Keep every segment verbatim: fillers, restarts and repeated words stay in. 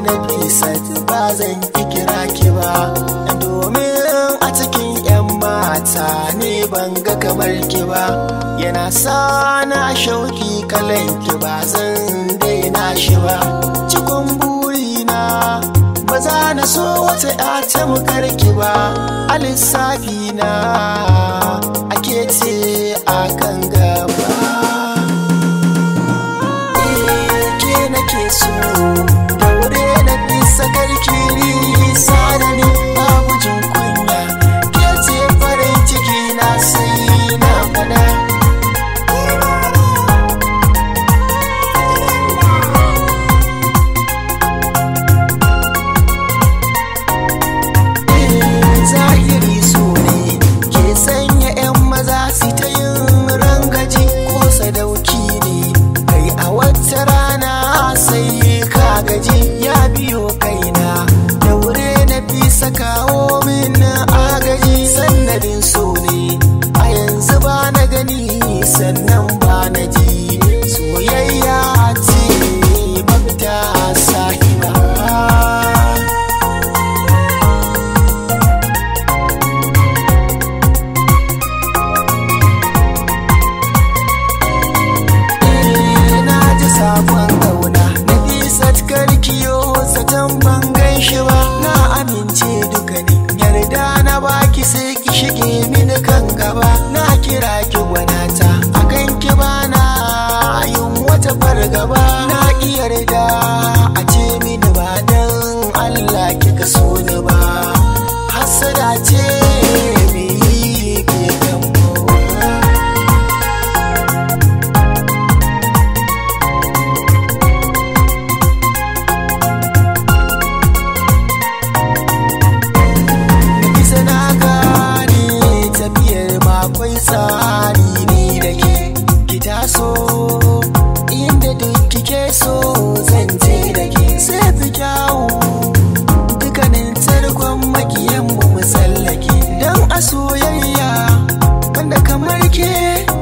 na Nafisat ba zan ki kira ki ba, domin a cikin 'yan mata ne ban ga kamar ki ba. Yana sa na shauki kalan ki ba zan daina shi ba. Cikon burina ba za na so wata 'ya ta mukar ki ba. A lissafi na ake ce a kan gaba. Ke nake so daure na bisa karkiri sadani babu jin kunya. Ke ce farin ciki na sai na fada. Zahiri so ne ke sanya 'yan maza su ta yin rangaji ko sadauki ne. Kai a wata rana sai ka gaji ya biyo kaina, daure na bisa kawo min agaji. Sannadin so ne a yanzu ba na gani sannan ba na ji, soyayya ce mafita sahiba. Sabon gauna Nafisat karkiyo zaton ban ganshi ba. Na amince dukkanin yarda na baki sai ki shige mini kan gaba. Na kira ki gwanata akan ki bana yin wata fargaba. Na ki yarda a ce mini ba dan Allah kika so ni ba, hasada ce me yi ke gambo. Akwai tsari ni da ke ki taso inda duk kike so zan je da ke. Sai fi kyawu dukkanin tarkon makiyan mu musallake, don a soyayya wanda kamar ke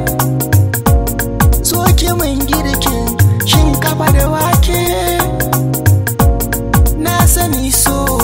so ki min girkin shinkafa da wake. Na sani so